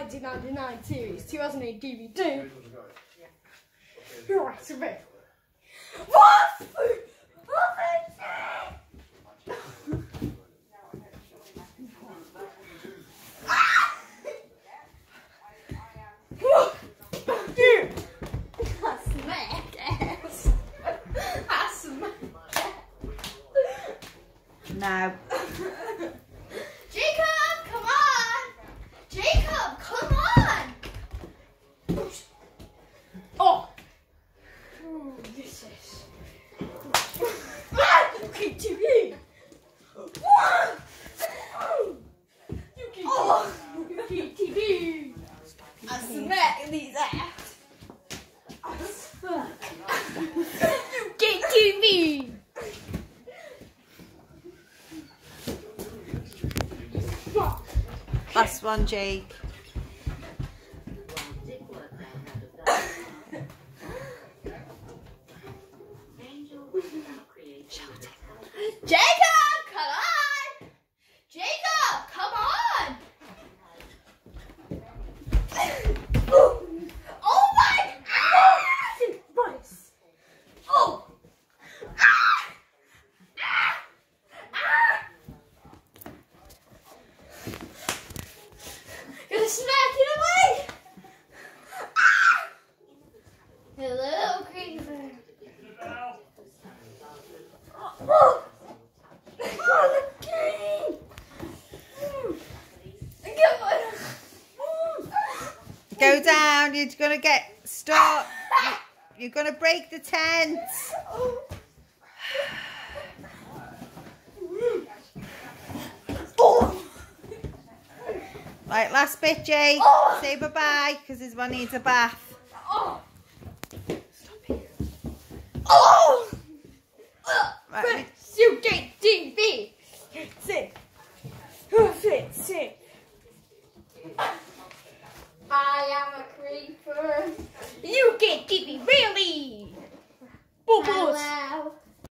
1999 series, 2008 DVD. Right, so ready. What? No. Jacob, come on! Jacob, come on! Oh! Ooh, this is... You keep TV! You keep TV! I smack these ass! I smack! You keep TV! Last one, Jake. Jacob, come on! Jacob, come on! Oh my God! Voice. Oh! Gonna smack it away! Hello, creeper. Oh! Go down, you're gonna get stuck. You're gonna break the tent. Right, last bit, Jake. Say bye-bye, because his one needs a bath. Stop it. Oh! Right. You get TV. Sit. Sit. I am a creeper. You get TV, really? Bubbles. Hello.